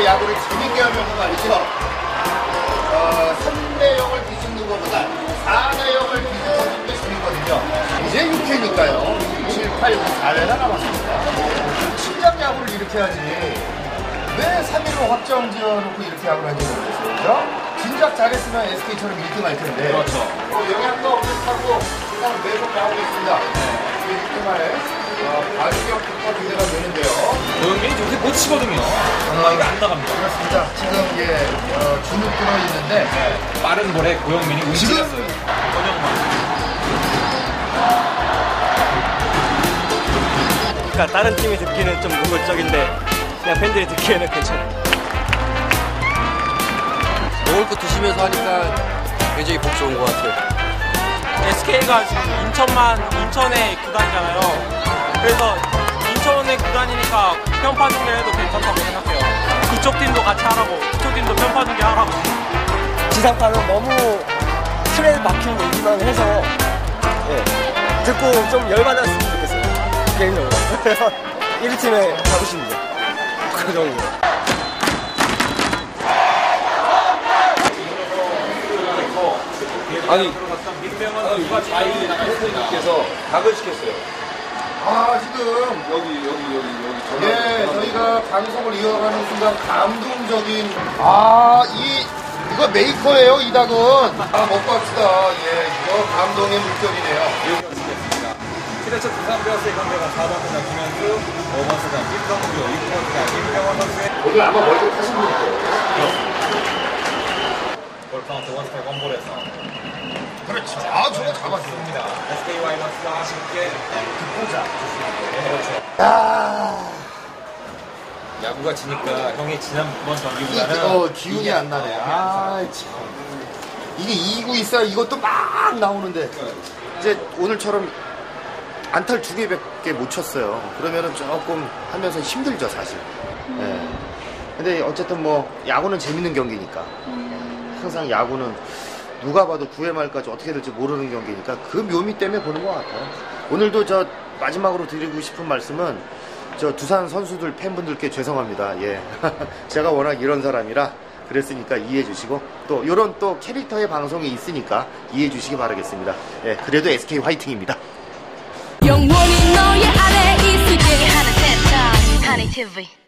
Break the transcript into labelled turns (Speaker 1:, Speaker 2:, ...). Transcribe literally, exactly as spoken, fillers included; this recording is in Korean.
Speaker 1: 야구를 재밌게 하면 말이죠. 어, 삼 대 영을 뒤집는 것보다 사 대 영을 뒤집는 게 재밌거든요. 이제 육 회니까요. 칠, 팔, 구, 사 회가 남았습니다. 신장 야구를 이렇게 하지. 왜 삼 위로 확정 지어놓고 이렇게 야구를 하는지 모르겠어요. 그죠? 진작 잘했으면 에스케이처럼 일 등 할 텐데.
Speaker 2: 그렇죠.
Speaker 1: 어, 영향도 없겠다고 그냥 매번 나오고 있습니다. 일 등 만에 가격부터 기대가 되는데요.
Speaker 2: 고영민이 저렇게 못 치거든요. 정말 안 나갑니다.
Speaker 1: 그렇습니다. 지금 예, 어, 주눅 들어 있는데
Speaker 2: 네. 빠른 볼에 고영민이 움직였어요. 전형만.
Speaker 3: 그러니까 다른 팀이 듣기는 좀 노골적인데 그냥 팬들이 듣기에는 괜찮아요.
Speaker 4: 먹을 거 드시면서 하니까 굉장히 복 좋은 것 같아요.
Speaker 5: 에스케이가 지금 인천만, 인천의 구단이잖아요. 그래서 인천의 구단이니까 편파 중계를 해도 괜찮다고 생각해요. 그쪽 팀도 같이 하라고, 그쪽 팀도 편파 중계 하라고.
Speaker 3: 지상파는 너무 틀에 막힌 얘기만 해서 예, 듣고 좀 열받았으면 좋겠어요. 개인적으로. 그래서 일 팀에 잡으시면 돼요. 그 정도.
Speaker 2: 아니, 민병헌 누가 자이 대표님께서 각을 시켰어요.
Speaker 1: 아 지금
Speaker 2: 여기, 여기, 여기, 여기.
Speaker 1: 예 저희가 방송을 이어가는 순간 감동적인 아이 이거 메이커예요 이 닭은. 아 먹고 합시다. 예 이거 감동의 물결이네요.
Speaker 2: 시대초 두산 베어스의 건대가 사 번수가 김현수, 오 번수가 김성주, 육 번수가 김병헌 선수의
Speaker 1: 오늘 아마 월드 타신 분일 거예요.
Speaker 2: 골카운트 원스트라이크 원볼에서
Speaker 1: 그렇죠. 아 저거 잡았습니다.
Speaker 2: 에스케이 와이번스가 아쉽게
Speaker 1: 보자.
Speaker 2: 그렇죠.
Speaker 1: 아
Speaker 2: 야구가 지니까 형이 지난번
Speaker 1: 이,
Speaker 2: 경기보다는
Speaker 1: 어 기운이 안 나네. 아 참. 이게 이구 있어야 이것도 막 나오는데 이제 오늘처럼 안타를 두 개밖에 못 쳤어요. 그러면은 조금 하면서 힘들죠 사실. 예. 근데 어쨌든 뭐 야구는 재밌는 경기니까. 항상 야구는 누가 봐도 구 회 말까지 어떻게 될지 모르는 경기니까 그 묘미 때문에 보는 것 같아요. 오늘도 저 마지막으로 드리고 싶은 말씀은 저 두산 선수들 팬분들께 죄송합니다. 예. 제가 워낙 이런 사람이라 그랬으니까 이해해 주시고 또 이런 또 캐릭터의 방송이 있으니까 이해해 주시기 바라겠습니다. 예. 그래도 에스케이 화이팅입니다.
Speaker 6: 영원히 너의 안에 있을게 하는 세상 한이 티비